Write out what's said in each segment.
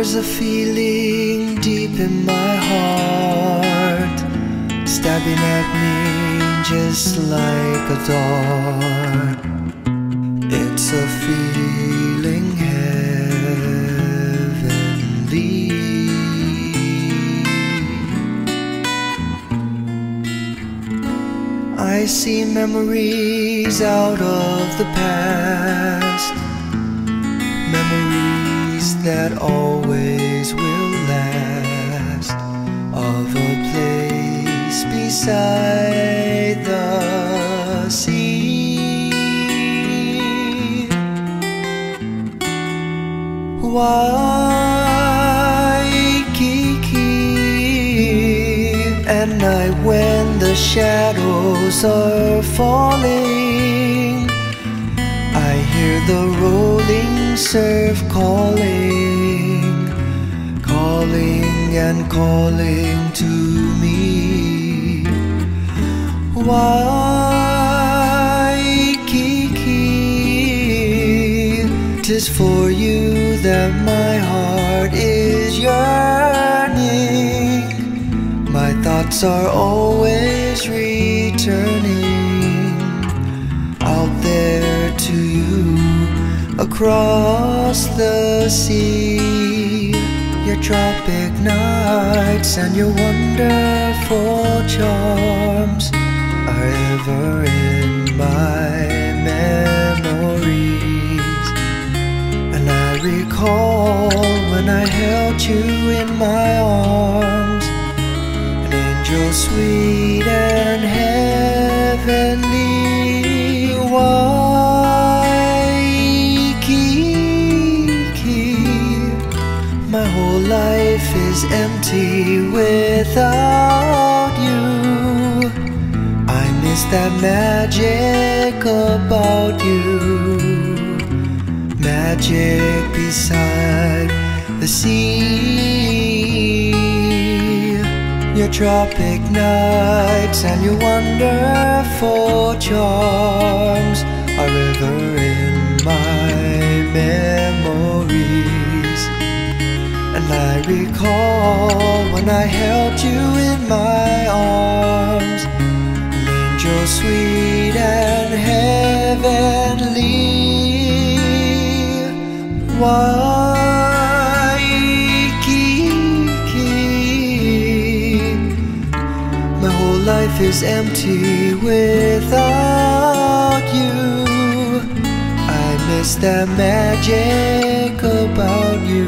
There's a feeling deep in my heart, stabbing at me just like a dart. It's a feeling heavenly. I see memories out of the past, memories that always will last, of a place beside the sea. Waikiki, at night when the shadows are falling, I hear the rolling surf calling, calling and calling to me. Waikiki, 'tis for you that my heart is yearning. My thoughts are always returning out there to you across the sea. Your tropic nights and your wonderful charms are ever in my memories. And I recall when I held you in my arms, an angel sweet and heavenly. My whole life is empty without you. I miss that magic about you, magic beside the sea. Your tropic nights and your wonderful charms are ever in my memories. And I recall when I held you in my arms, an angel sweet and heavenly. Waikiki, my whole life is empty without you. I miss that magic about you,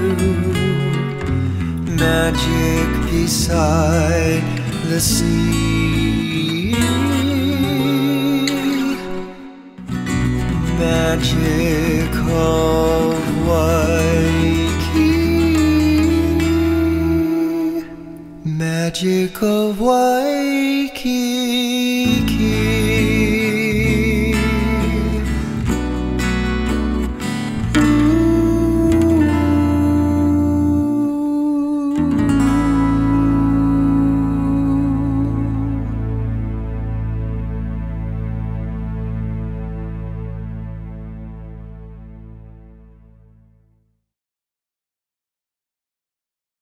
magic beside the sea. Magic of Waikiki, magic of Waikiki.